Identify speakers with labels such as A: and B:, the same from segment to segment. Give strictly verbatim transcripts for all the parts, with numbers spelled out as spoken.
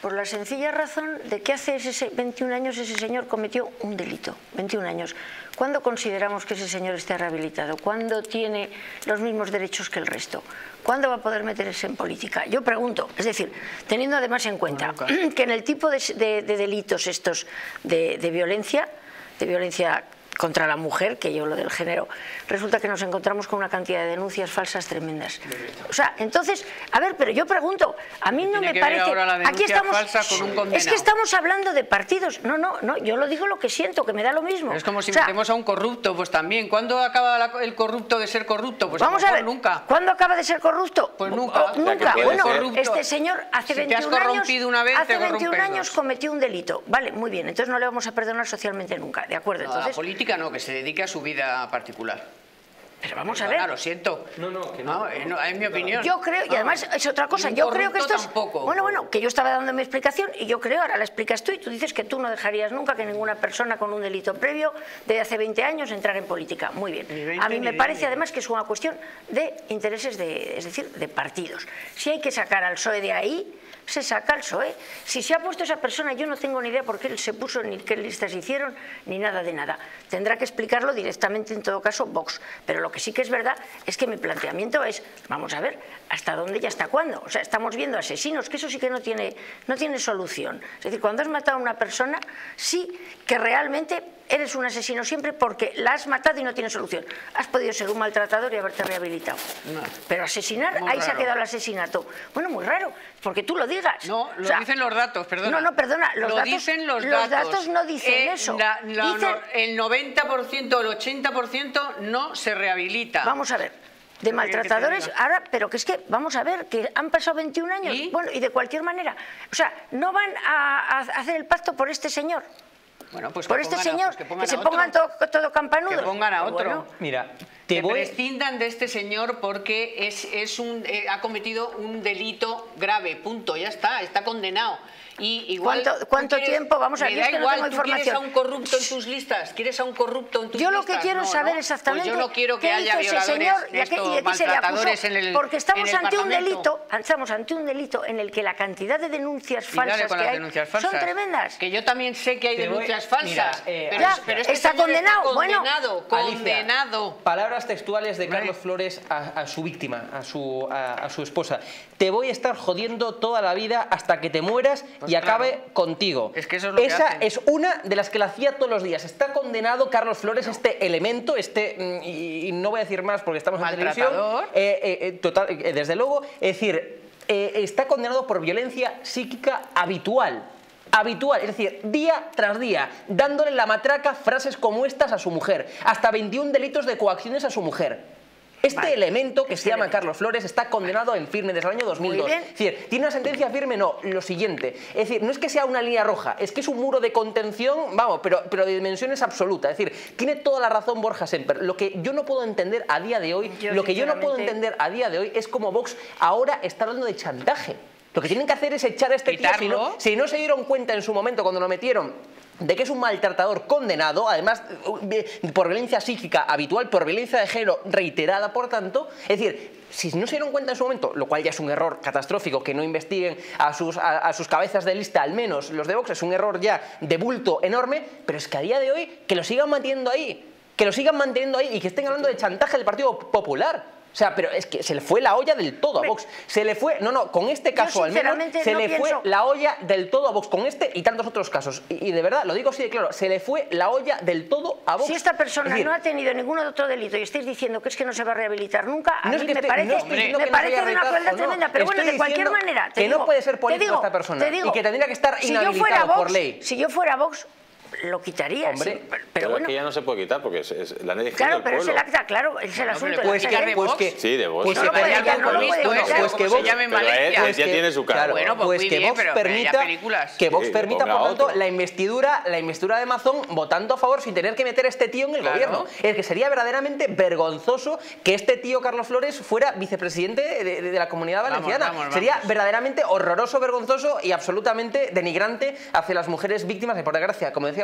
A: Por la sencilla razón de que hace ese veintiún años ese señor cometió un delito. veintiún años. ¿Cuándo consideramos que ese señor esté rehabilitado? ¿Cuándo tiene los mismos derechos que el resto? ¿Cuándo va a poder meterse en política? Yo pregunto, es decir, teniendo además en cuenta que en el tipo de, de, de delitos estos de, de violencia, de violencia contra la mujer, que yo lo del género, resulta que nos encontramos con una cantidad de denuncias falsas tremendas. O sea, entonces, a ver, pero yo pregunto, a mí no me parece... Aquí estamos, es que estamos hablando de partidos. No, no, no, yo lo digo lo que siento, que me da lo mismo.
B: Pero es como si
A: o sea,
B: metemos a un corrupto, pues también. ¿Cuándo acaba la, el corrupto de ser corrupto? Pues
A: vamos
B: a,
A: a ver,
B: nunca.
A: ¿Cuándo acaba de ser corrupto?
B: Pues nunca.
A: O, nunca. Bueno,
B: corrupto.
A: Este señor hace
B: si
A: veintiún
B: te has corrompido
A: años,
B: una vez,
A: hace
B: te
A: veintiún años
B: dos.
A: cometió un delito. Vale, muy bien, entonces no le vamos a perdonar socialmente nunca, ¿de acuerdo?
B: No,
A: entonces,
B: la política no, que se dedique a su vida particular.
A: Pero vamos
B: Perdona,
A: a ver.
B: Lo siento.
C: No, no, que no.
B: no, eh, no es mi opinión.
A: Yo creo, y
B: no,
A: además es otra cosa, yo creo que esto es...
B: Tampoco.
A: Bueno, bueno, que yo estaba dando mi explicación y yo creo, ahora la explicas tú y tú dices que tú no dejarías nunca que ninguna persona con un delito previo de hace veinte años entrara en política. Muy bien.
B: veinte,
A: A mí me
B: ni
A: parece
B: veinte.
A: además que es una cuestión de intereses, de, es decir, de partidos. Si hay que sacar al P S O E de ahí, se saca al P S O E. Si se ha puesto esa persona, yo no tengo ni idea por qué él se puso, ni qué listas hicieron, ni nada de nada. Tendrá que explicarlo directamente, en todo caso, Vox. Pero lo que sí que es verdad es que mi planteamiento es, vamos a ver, ¿hasta dónde y hasta cuándo? O sea, estamos viendo asesinos, que eso sí que no tiene, no tiene solución. Es decir, cuando has matado a una persona, sí que realmente eres un asesino siempre porque la has matado y no tiene solución. Has podido ser un maltratador y haberte rehabilitado.
B: No.
A: Pero asesinar,
B: Muy
A: ahí
B: raro.
A: se ha quedado el asesinato. Bueno, muy raro, porque tú lo digas.
B: No, lo
A: O sea,
B: dicen los datos, perdona.
A: No, no, perdona. Los
B: lo
A: datos,
B: dicen los,
A: los
B: datos.
A: datos no dicen
B: Eh,
A: eso.
B: la- la-
A: Dicen-
B: no, el noventa por ciento, el ochenta por ciento no se rehabilita.
A: Vamos a ver. De maltratadores, ahora, pero que es que, vamos a ver, que han pasado veintiún años,
B: ¿Y?
A: bueno, y de cualquier manera, o sea, no van a, a hacer el pacto por este señor,
B: Bueno, pues
A: por
B: que
A: este
B: pongan a-
A: señor,
B: pues que,
A: que,
B: pongan
A: se
B: a otro.
A: pongan todo, todo campanudos.
B: Que pongan a
A: Pues
B: otro.
A: bueno,
C: Mira, te
B: que
C: voy...
B: prescindan de este señor porque es, es un, eh, ha cometido un delito grave, punto, ya está, está condenado. Y igual,
A: ¿Cuánto-
B: tú
A: cuánto
B: quieres-
A: tiempo? Vamos a ver,
B: me
A: yo
B: da
A: es que no
B: igual,
A: tengo
B: ¿tú quieres
A: información.
B: a un corrupto en tus listas? ¿Quieres a un corrupto en tus
A: Yo lo
B: listas?
A: que quiero
B: No,
A: saber
B: ¿no?
A: exactamente
B: Pues yo no quiero que
A: qué
B: haya
A: hizo ese
B: violadores,
A: señor y a qué,
B: estos
A: y a qué se le acusó,
B: maltratadores en el
A: porque estamos
B: en el
A: ante un
B: Parlamento.
A: delito, estamos ante un delito en el que la cantidad de denuncias
B: Y dale
A: falsas
B: con
A: que
B: las
A: hay
B: denuncias
A: son
B: falsas.
A: tremendas.
B: Que yo también sé que hay
C: Te voy-
B: denuncias falsas.
C: mira, eh,
B: pero,
A: Ya,
B: es- pero este
A: está
B: señor
A: condenado,
B: está
A: bueno.
B: condenado,
C: Alicia,
B: condenado.
C: palabras textuales de
B: Hombre.
C: Carlos Flores a, a su víctima, a su, a, a su esposa. Te voy a estar jodiendo toda la vida hasta que te mueras
B: Pues
C: y acabe
B: claro.
C: contigo.
B: Es que eso es lo que
C: Esa
B: hacen.
C: es una de las que la hacía todos los días. Está condenado Carlos Flores, este elemento, este, mm, y, y no voy a decir más porque estamos en televisión.
B: Maltratador.
C: Eh, eh, eh, total, eh, desde luego, es decir, eh, está condenado por violencia psíquica habitual. Habitual, es decir, día tras día, dándole la matraca frases como estas a su mujer, hasta veintiún delitos de coacciones a su mujer. Este
A: Vale.
C: elemento que
A: Este
C: se llama
A: elemento.
C: Carlos Flores está condenado en firme desde el año dos mil dos.
A: Muy bien.
C: Es decir, ¿tiene una sentencia firme? No, lo siguiente. Es decir, no es que sea una línea roja, es que es un muro de contención, vamos, pero, pero de dimensiones absolutas. Es decir, tiene toda la razón Borja Semper. Lo que yo no puedo entender a día de hoy,
A: Yo,
C: lo que yo no puedo
A: sinceramente-
C: entender a día de hoy es cómo Vox ahora está hablando de chantaje. Lo que tienen que hacer es echar a este tío, si no,
B: ¿Quitarlo?
C: si no se dieron cuenta en su momento cuando lo metieron de que es un maltratador condenado, además eh, por violencia psíquica habitual, por violencia de género reiterada, por tanto, es decir, si no se dieron cuenta en su momento, lo cual ya es un error catastrófico, que no investiguen a sus, a, a sus cabezas de lista, al menos los de Vox, es un error ya de bulto enorme, pero es que a día de hoy que lo sigan manteniendo ahí, que lo sigan manteniendo ahí y que estén hablando de chantaje del Partido Popular. O sea, pero es que se le fue la olla del todo a Vox. Se le fue, no, no, con este caso al menos,
A: sinceramente
C: se
A: no
C: le fue
A: pienso-
C: la olla del todo a Vox, con este y tantos otros casos. Y, y de verdad, lo digo así de claro, se le fue la olla del todo a Vox.
A: Si esta persona
C: Es decir,
A: no ha tenido ningún otro delito y estáis diciendo que es que no se va a rehabilitar nunca, a
C: no es
A: mí
C: que
A: me
C: esté-
A: parece,
C: no estoy diciendo
A: me
C: que no se
A: parece
C: vaya
A: de
C: a
A: una
C: retar
A: crueldad
C: o no.
A: tremenda, pero bueno,
C: Estoy
A: de cualquier
C: diciendo
A: manera, te
C: que no
A: digo,
C: puede ser
A: te
C: político
A: digo,
C: esta persona
A: te digo,
C: y que tendría que estar
A: si yo fuera
C: inhabilitado
A: Vox,
C: por ley.
A: Si yo fuera Vox, lo quitaría,
C: Hombre,
A: sí, pero,
D: Pero
A: bueno.
D: es que ya no se puede quitar porque es, es la ley
A: Claro,
D: del
A: pero es
D: pueblo.
A: el acta, claro, es el
B: No,
A: asunto.
B: pero
A: el
B: puedes
A: acta
B: quitar
A: de
B: de
C: pues
B: Vox.
C: que,
D: Sí, de Vox.
C: pues
A: No
C: que
A: lo puede,
C: permita
A: ya
C: el
A: no lo puede
C: compromiso,
A: quitar.
C: pues que
B: Como se
C: Vox-
B: llame en
D: Pero él,
B: Valencia.
D: él ya tiene su cargo.
C: Claro,
B: Bueno, pues
C: pues
B: muy
C: que
B: bien,
C: Vox
B: pero- pero ya
C: permita,
B: películas.
C: que Vox
D: Sí,
C: permita
D: ponga
C: por tanto
D: otro.
C: la investidura, la investidura de Mazón votando a favor sin tener que meter a este tío en el
B: Claro.
C: gobierno. Es que sería verdaderamente vergonzoso que este tío Carlos Flores fuera vicepresidente de, de- de la Comunidad
B: Vamos,
C: Valenciana.
B: vamos, vamos.
C: Sería verdaderamente horroroso, vergonzoso y absolutamente denigrante hacia las mujeres víctimas. Y por desgracia, como decía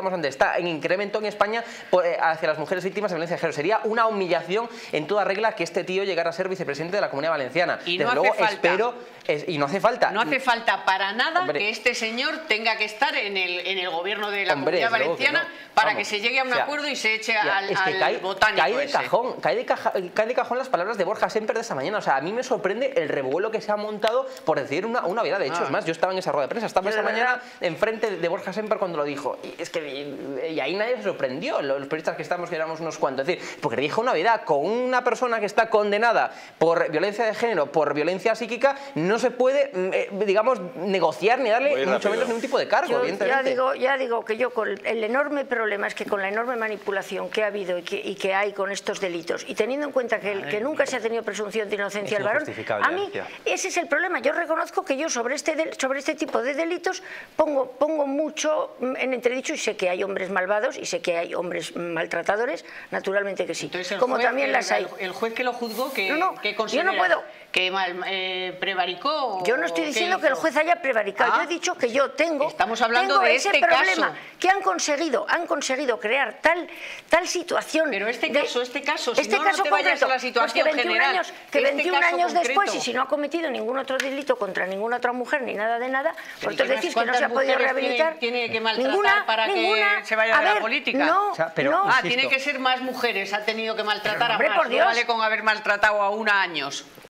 C: decíamos antes, está en incremento en España por, eh, hacia las mujeres víctimas de violencia de género. Sería una humillación en toda regla que este tío llegara a ser vicepresidente de la Comunidad Valenciana.
B: Y
C: Desde
B: no
C: luego,
B: hace falta.
C: espero, es, y no hace falta.
B: No hace falta para nada
C: Hombre.
B: que este señor tenga que estar en el, en el gobierno de la
C: Hombre,
B: Comunidad
C: desde luego que
B: Valenciana
C: no.
B: para
C: Vamos.
B: que se llegue a un
C: O sea,
B: acuerdo y se eche
C: Ya,
B: al,
C: es que
B: al
C: cae,
B: botánico
C: cae de
B: ese.
C: cajón, cae de, caja, cae de cajón las palabras de Borja Semper de esta mañana. O sea, a mí me sorprende el revuelo que se ha montado por decir una, una verdad. De hecho,
B: Ah.
C: es más, yo estaba en esa rueda de prensa, estaba
A: Yo
C: esta
A: de
C: mañana
A: verdad.
C: enfrente de Borja Semper cuando lo dijo. Y es que y, y ahí nadie se sorprendió, los periodistas que estamos, que éramos unos cuantos. Es decir, porque dijo una verdad, con una persona que está condenada por violencia de género, por violencia psíquica, no se puede, eh, digamos, negociar ni darle
D: Muy
C: mucho
D: rápido.
C: menos ningún tipo de cargo,
A: Yo ya
C: evidentemente.
A: digo, ya digo que yo con el enorme problema es que con la enorme manipulación que ha habido y que, y que hay con estos delitos, y teniendo en cuenta que, el- que nunca se ha tenido presunción de inocencia
E: Es
A: al varón,
E: injustificable,
A: a mí
E: Alicia.
A: ese es el problema. Yo reconozco que yo sobre este, del- sobre este tipo de delitos pongo, pongo mucho mm, en entredicho, y sé que hay hombres malvados y sé que hay hombres maltratadores, naturalmente que sí,
B: Entonces, el
A: como
B: juez,
A: también
B: el,
A: las hay.
B: el juez que lo juzgó, que,
A: No, no,
B: que
A: yo
B: considera
A: no puedo.
B: que mal, eh, prevaricó.
A: Yo no estoy
B: o qué
A: diciendo que el
B: hizo?
A: juez haya prevaricado,
B: Ah,
A: yo he dicho que yo tengo,
B: estamos hablando
A: tengo
B: de
A: ese
B: este
A: problema,
B: caso.
A: que han conseguido, han conseguido crear tal, tal situación.
B: Pero este
A: de-
B: caso, este caso, si
A: este
B: no, no
A: caso
B: te vayas
A: concreto,
B: a la situación
A: pues que veintiún
B: general.
A: años, que
B: Este
A: veintiún
B: caso
A: años después,
B: concreto.
A: y si no ha cometido ningún otro delito contra ninguna otra mujer ni nada de nada,
B: Pero
A: vosotros
B: ¿y qué
A: decís
B: más?
A: que no se ha
B: ¿Cuántas
A: podido
B: mujeres
A: rehabilitar.
B: Tiene, tiene que maltratar
A: Ninguna,
B: para
A: ninguna.
B: que se vaya
A: A
B: de la
A: ver,
B: política?
A: No,
E: O sea, pero-
A: no.
B: Ah,
E: Insisto.
B: tiene que ser más mujeres, ha tenido que maltratar
A: Hombre,
B: a más.
A: por
B: No
A: Dios.
B: vale con haber maltratado a una años.